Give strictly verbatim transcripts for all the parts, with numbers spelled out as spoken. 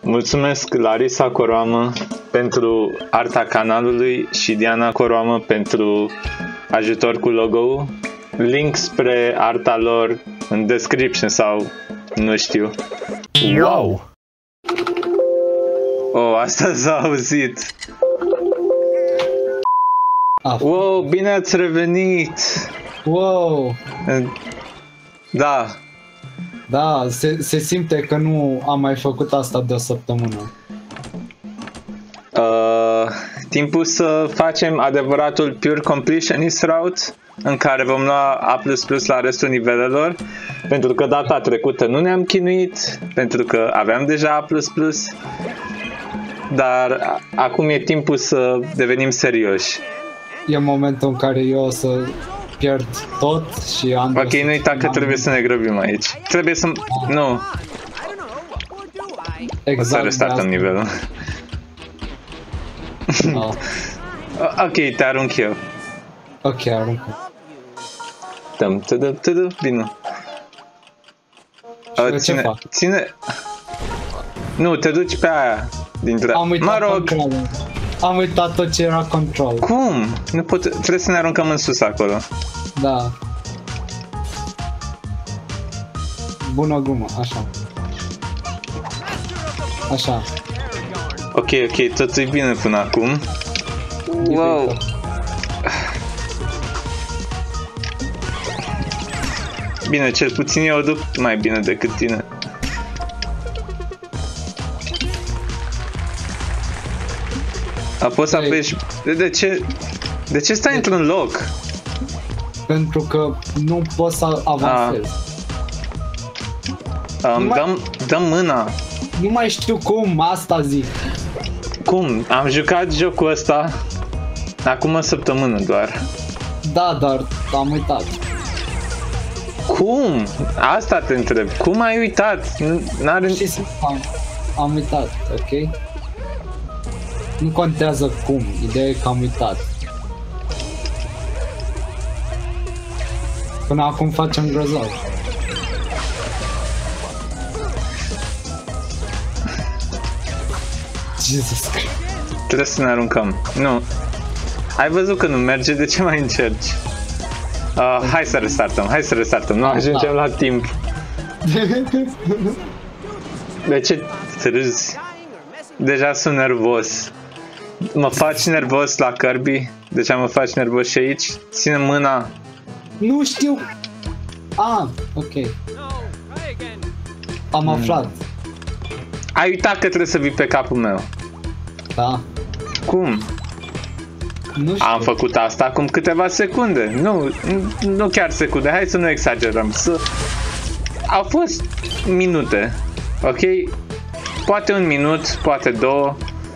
Mulțumesc Larisa Coroamă pentru arta canalului și Diana Coroamă pentru ajutor cu logo-ul. Link spre arta lor în description sau nu știu. Wow! Oh, asta s-a auzit. Wow, bine ați revenit! Wow! Da. Da, se, se simte că nu am mai făcut asta de o săptămână. Uh, timpul să facem adevăratul Pure Completionist route, în care vom lua A plus plus la restul nivelelor, pentru că data trecută nu ne-am chinuit, pentru că aveam deja A plus plus, dar acum e timpul să devenim serioși. E momentul în care eu o să pierd tot și am... Ok, nu uita că trebuie să ne grăbim aici. Trebuie să... Nu. Exact. O să restartăm nivelul. Oh. Ok, te arunc eu. Ok, aruncă. Dăm, tădă, tădă, bine. Și ține, ce fac? Ține... Nu, te duci pe aia. Dintre... Am uitat mă rog. control. Am uitat tot ce era control. Cum? Nu pot... Trebuie să ne aruncăm în sus acolo. Da. Bună glumă, așa. Așa. Ok, ok, totul e bine până acum. Wow. Bine, cel puțin eu o duc mai bine decât tine. A poți să apeși... De ce... De ce stai într-un loc? Pentru că nu pot să avansez. Um, mai... dăm, dăm mâna. Nu mai știu cum, asta zic. Cum? Am jucat jocul ăsta acum o săptămână doar. Da, dar am uitat. Cum? Asta te întreb. Cum ai uitat? N-are... Am, am uitat, ok? Nu contează cum, ideea e că am uitat. Până acum facem grozav. Jesus Christ. Trebuie să ne aruncăm. Nu. Ai văzut că nu merge, de ce mai încerci? Uh, hai să restartăm, hai să restartăm. Nu ajungem la timp. De ce râzi? Deja sunt nervos. Mă faci nervos la Kirby? De ce mă faci nervos și aici? Ține mâna. Nu știu. Ah, ok. Am aflat. Ai uitat că trebuie să vii pe capul meu. Da. Cum? Nu știu. Am făcut asta acum câteva secunde. Nu, nu chiar secunde, hai să nu exagerăm. Să... Au fost minute. Ok? Poate un minut, poate două.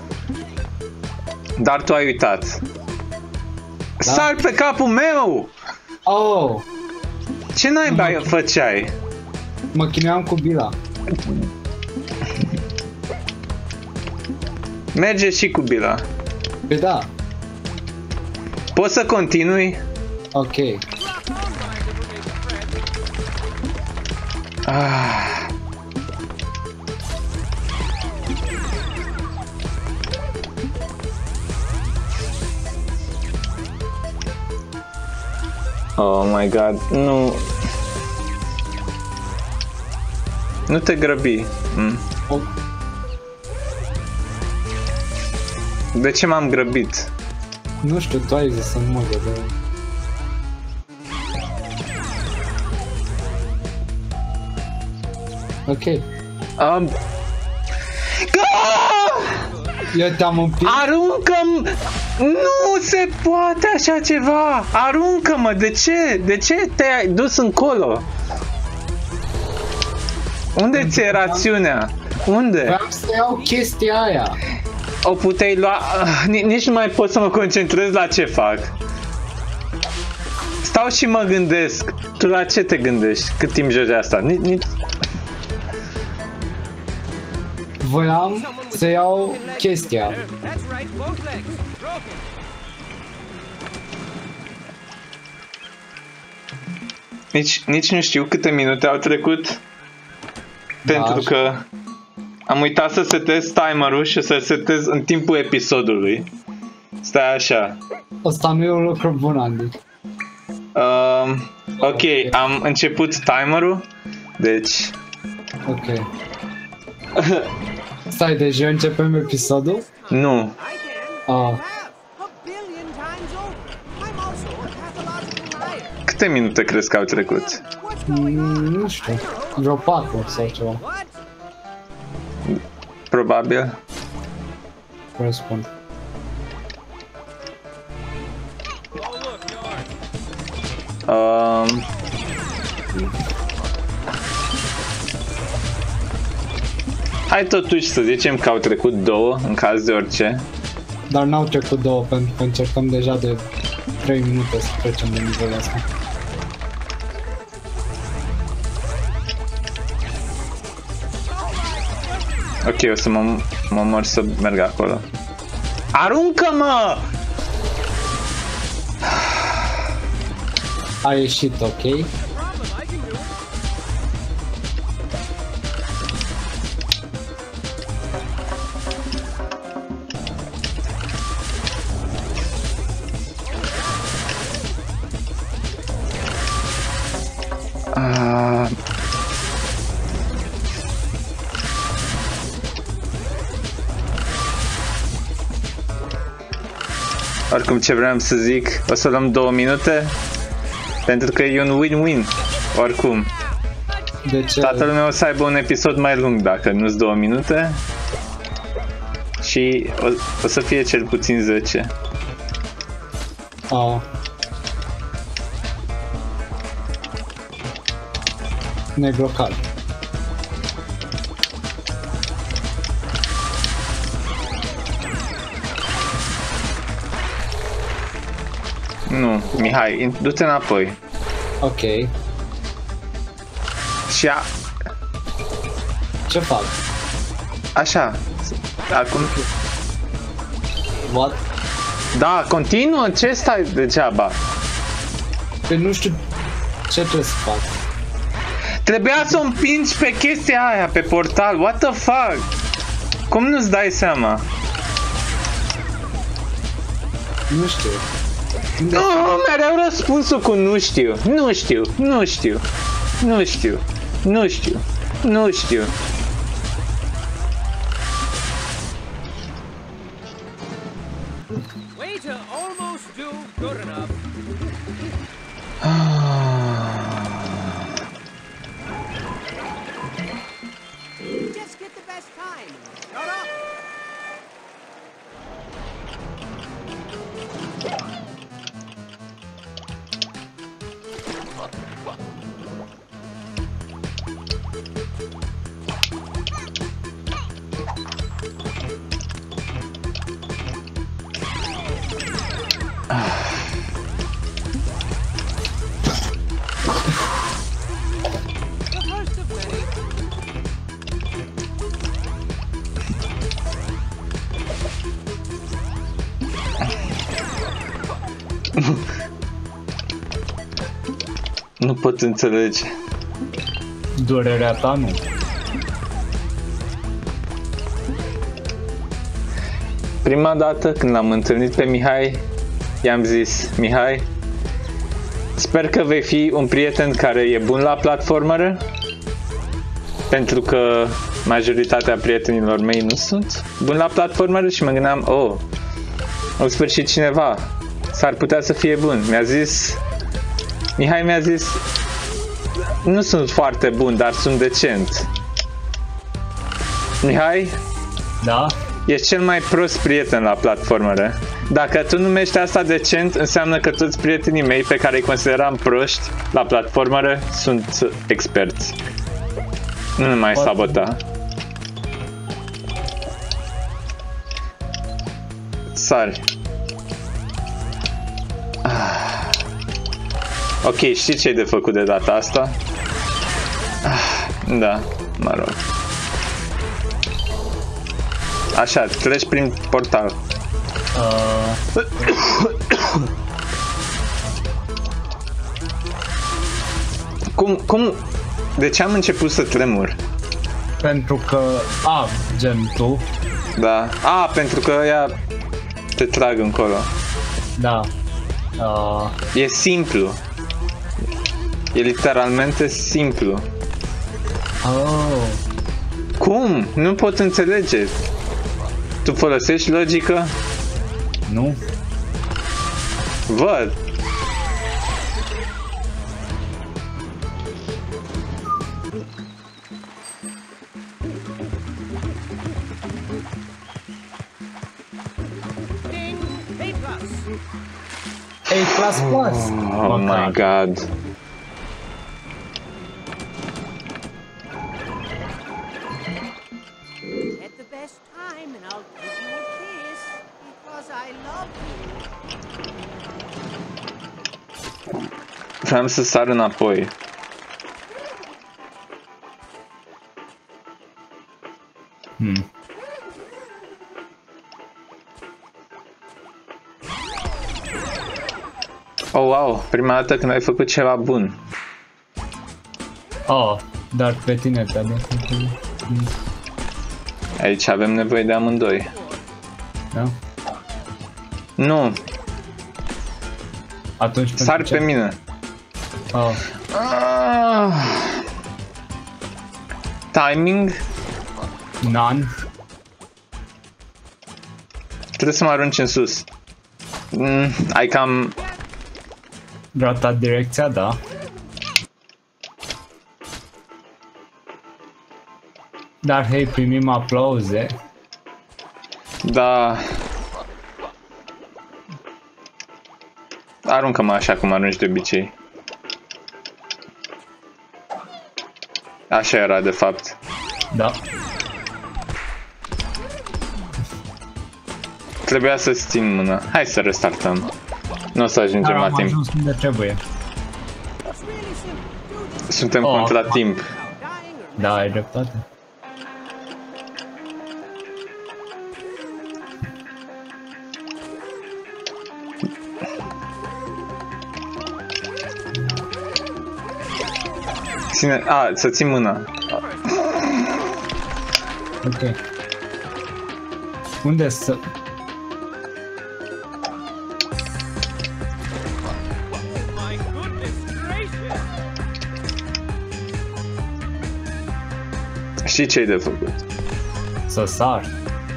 Dar tu ai uitat. Da? Sar pe capul meu! Oh! Ce naiba făceai? Mă chineam cu bila. Merge și cu bila. Pe da. Poți să continui? Ok. Ah. Oh my god, nu... Nu te grăbi. Mm. Oh. De ce m-am grăbit? Nu știu, tu ai zis să nu mă grăbesc. Ok. Um... Eu te-am împins. Aruncă-mi! Nu se poate așa ceva! Aruncă-mă! De ce? De ce te-ai dus încolo? Unde ți-e rațiunea? Unde? Vreau să iau chestia aia. O puteai lua... Nici nu mai pot să mă concentrez la ce fac. Stau și mă gândesc. Tu la ce te gândești cât timp joci asta? Nici... Voiam să iau chestia. Nici, nici nu știu câte minute au trecut. Da. Pentru că Am uitat să setez timerul și să setez în timpul episodului. Stai așa. Asta nu e un lucru bun, Andy. Um, ok, am început timerul. Deci... Ok. Stai, deci eu începem episodul? Nu. Ah. Câte minute crezi că au trecut? Mm, nu știu. Vreo patru sau ceva. Probabil. Răspund. Um, hai totuși să zicem că au trecut două, în caz de orice. Dar n-au trecut două, pentru că încercăm deja de trei minute să trecem de nivelul ăsta. Ok, o să mă, mă mor să merg acolo. Aruncă-mă! A ieșit, ok? Uh... Oricum, ce vreau să zic, o să luăm două minute, pentru că e un win-win, oricum. De ce? Tatăl meu o să aibă un episod mai lung dacă nu-s două minute și o, o să fie cel puțin zece. Ah. Ne-ai blocat. Nu, Mihai, du-te înapoi. Ok. Și a... Ce fac? Așa. Acum... What? Da, continuă, ce stai degeaba? Păi nu știu ce trebuie să fac. Trebuia să o împingi pe chestia aia, pe portal, what the fuck? Cum nu-ți dai seama? Nu știu. Nu, mereu răspunsul cu nu știu, nu știu, nu știu, nu știu, nu știu, nu știu. Way to almost do good enough. Just get the best time. Shut up. The first of many. Nu pot înțelege. Durerea ta nu. Prima dată când l-am întâlnit pe Mihai, i-am zis, Mihai, sper că vei fi un prieten care e bun la platformere, pentru că majoritatea prietenilor mei nu sunt buni la platformere și mă gândeam, oh, în sfârșit cineva s-ar putea să fie bun. Mi-a zis, Mihai mi-a zis, nu sunt foarte bun, dar sunt decent. Mihai? Da? Ești cel mai prost prieten la platformere. Dacă tu numești asta decent, înseamnă că toți prietenii mei pe care îi consideram proști la platformere sunt experți. Nu mai sabota. Sari. Ah. Ok, știi ce e de făcut de data asta? Ah, da, mă rog. Așa, treci prin portal. Uh, Cum, cum, de ce am început să tremur? Pentru că... A, gen tu. Da. A, pentru că ea te trag încolo. Da. Uh, E simplu. E literalmente simplu. oh. Cum? Nu pot înțelege. Tu folosești logică? Nu? Văd. Ding! A plus. A plus plus. Oh my god. At the best time, and I'll give you a kiss because I love you. Vreau să sar înapoi. Hmm. Oh, wow. Prima dată când ai făcut ceva bun. Oh, dar pe tine te-a dat. Aici avem nevoie de amândoi. Da? Nu, Atunci pentru sar ce? pe mine. Oh. Ah. Timing? None. Trebuie să mă arunci în sus. Mm, ai cam... Rata direcția, da. Dar hei, primim aplauze. Da... Aruncă-mă așa cum arunci de obicei. Așa era de fapt. Da. Trebuia să-ți țin mâna. Hai să restartăm. Nu o să ajungem Dar la am timp. ajuns unde trebuie. It's really simple. Do this Suntem Oh. contra timp. without dying or Da, ai dreptate. Ține... A, să țin mâna. Ok. Unde să... my goodness gracious! Știi ce-ai de făcut? Să sar?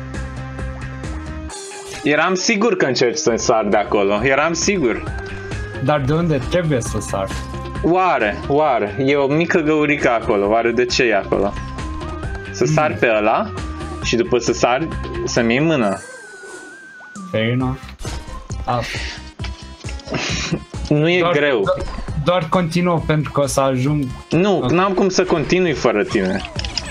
Eram sigur că încerci să sar de acolo. Eram sigur. Dar de unde trebuie să sar? Oare, oare, e o mică găurică acolo, oare de ce e acolo? Să sar pe ăla și după să sar, să-mi iei mâna. Fair enough. Ah, Nu e doar, greu. do- doar continuă pentru că o să ajung... Nu, n-am cum să continui fără tine.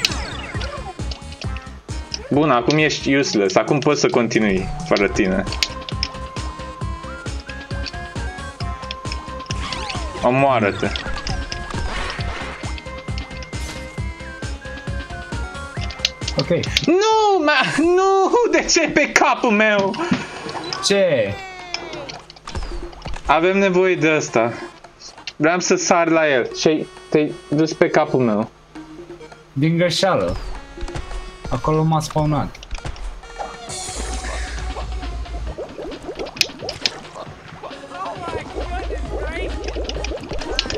Bun, acum ești useless, acum poți să continui fără tine. Omoară-te. Ok. Nu, ma, nu, de ce pe capul meu? Ce? Avem nevoie de asta. Vreau să sar la el și te-ai dus pe capul meu. Din greșeală. Acolo m-a spawnat. Oh my goodness gracious!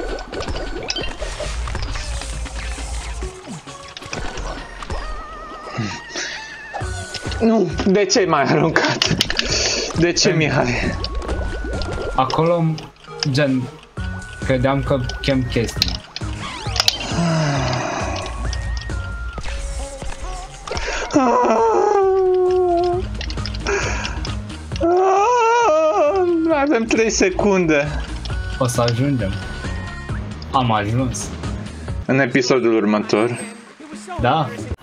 Nu, de ce m-ai aruncat? De ce, Mihai? Acolo, gen, credeam că chem chestii. Mai avem trei secunde. O să ajungem. Am ajuns. În episodul următor. It was so Da. embarrassing.